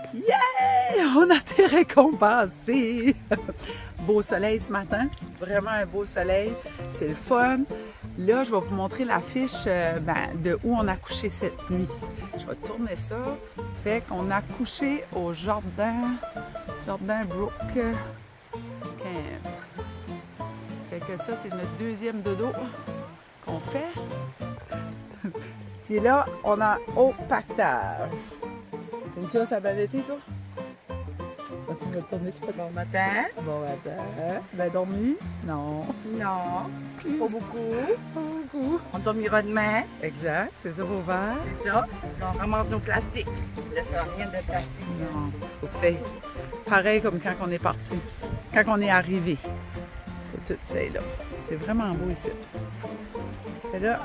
Yeah! On a été récompensés! Beau soleil ce matin, vraiment un beau soleil, c'est le fun. Là, je vais vous montrer l'affiche de où on a couché cette nuit. Je vais tourner ça. Fait qu'on a couché au Jordan Brook Camp. Fait que ça, c'est notre deuxième dodo qu'on fait. Puis là, on a au pactage. Cynthia, ça a bien été, toi? Tu vas tourner, tu peux... Bon matin. Bon matin. Ben dormi? Non. Non. Pas beaucoup. Pas beaucoup. On dormira demain. Exact, c'est ça vos verres. C'est ça. On ramasse nos plastiques. Il ne laisse rien de plastique. Non. Faut que c'est pareil comme quand on est parti. Quand on est arrivé. Faut tout ça là. C'est vraiment beau ici. Et là...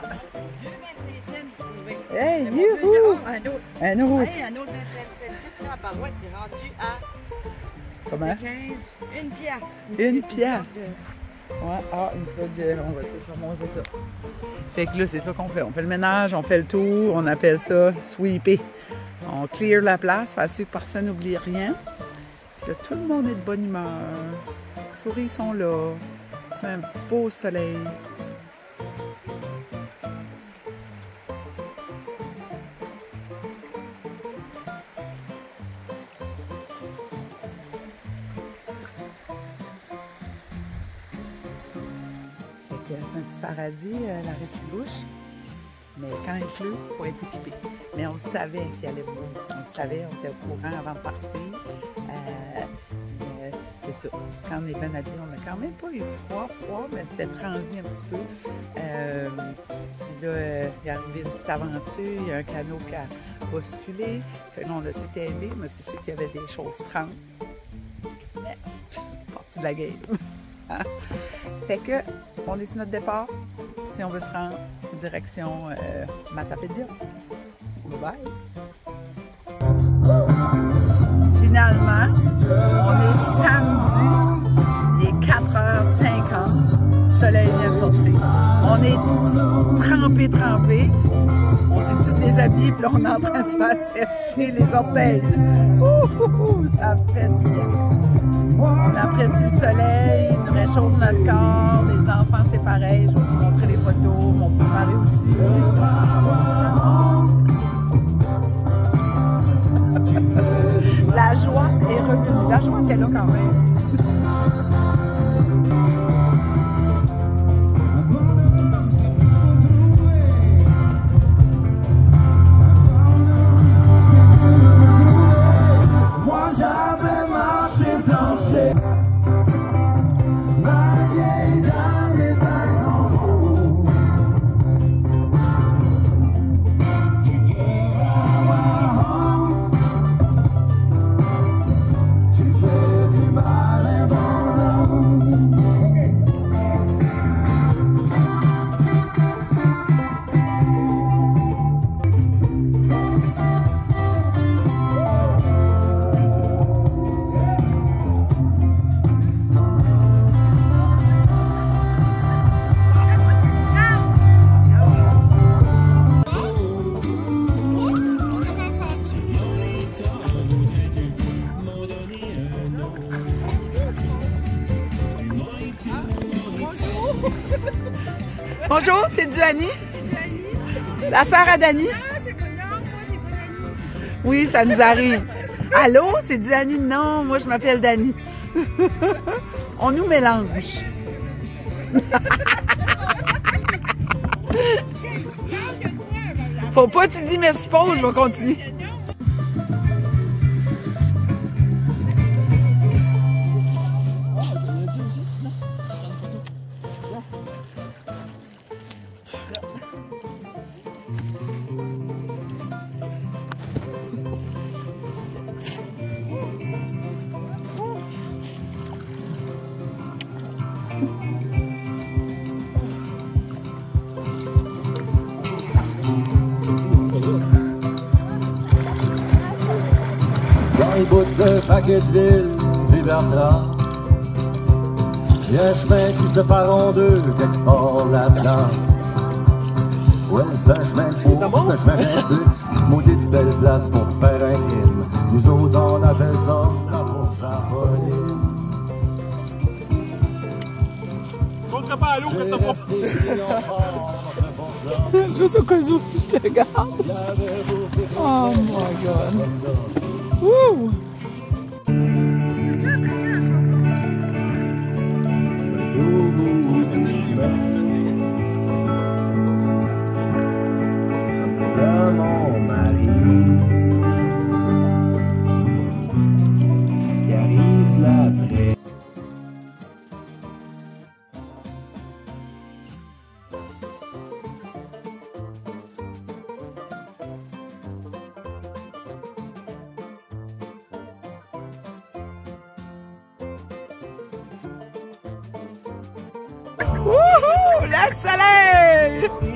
Hey, youhou! Un autre. Un autre. Hey, un autre 27 cents. La barouette est rendue à... Comment? 15. Une pièce. Une pièce. Ouais, ah, une fois de... On va tout ramasser ça. Fait que là, c'est ça qu'on fait. On fait le ménage, on fait le tour, on appelle ça sweeper. On clear la place, faire sûr que personne n'oublie rien. Puis là, tout le monde est de bonne humeur. Les souris sont là. Un beau soleil. C'est un petit paradis, la Restigouche. Mais quand il pleut, il faut être équipé. Mais on savait qu'il allait pleuvoir. On le savait, on était au courant avant de partir. C'est ça. Quand on est bien habillé, on n'a quand même pas eu froid, mais c'était transi un petit peu. Puis là, il est arrivé une petite aventure, il y a un canot qui a basculé. Fait que là, on a tout aidé, mais c'est sûr qu'il y avait des choses trempes. Mais, partie de la game. Fait que, on est sur notre départ, si on veut se rendre direction Matapédia. Bye bye! Finalement, on est samedi, il est 4h50, le soleil vient de sortir. On est trempés, on s'est tous déshabillés, puis là on est en train de faire sécher les orteils. Ça fait du bien. On apprécie le soleil, il nous réchauffe notre corps, les enfants c'est pareil, je vais vous montrer les photos, mon beau-mari aussi. La joie est revenue, la joie était là quand même. Bonjour, c'est Duani. La sœur à Dani. Oui, ça nous arrive. Allô, c'est Duani? Non, moi je m'appelle Dani. On nous mélange. Faut pas tu dis mais suppose, je vais continuer. Dans le bout de Paquetteville, puis Bertrand, il y a un chemin qui se part en deux, quelque part là-dedans. Ouais, c'est un chemin de fou, c'est un chemin de maudite belle place pour faire un crime. Vous autres en avez ça, la force à voler. Compte pas à l'eau quand t'as pas. Juste au cas où je te regarde. Oh my god. Woo! Mon mari qui arrive là-après. Wouhou! Le soleil!